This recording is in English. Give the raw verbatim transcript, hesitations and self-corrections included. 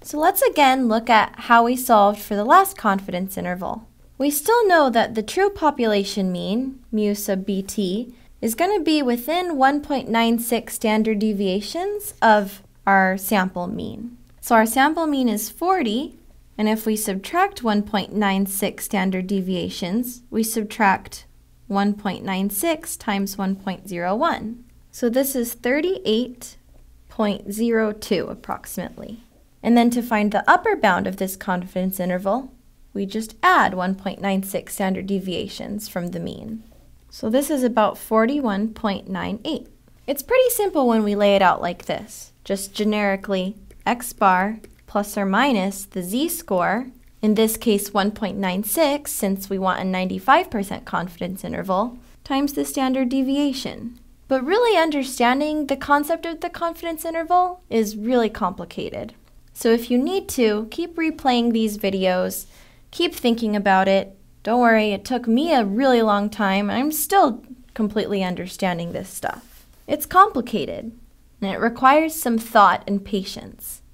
So let's again look at how we solved for the last confidence interval. We still know that the true population mean, mu sub bt, is going to be within one point nine six standard deviations of our sample mean. So our sample mean is forty, and if we subtract one point nine six standard deviations, we subtract one point nine six times one point zero one. So this is thirty-eight point zero two approximately. And then to find the upper bound of this confidence interval, we just add one point nine six standard deviations from the mean. So this is about forty-one point nine eight. It's pretty simple when we lay it out like this. Just generically x bar plus or minus the z-score, in this case one point nine six since we want a ninety-five percent confidence interval, times the standard deviation. But really understanding the concept of the confidence interval is really complicated. So if you need to, keep replaying these videos, keep thinking about it. Don't worry, it took me a really long time, and I'm still completely understanding this stuff. It's complicated, and it requires some thought and patience.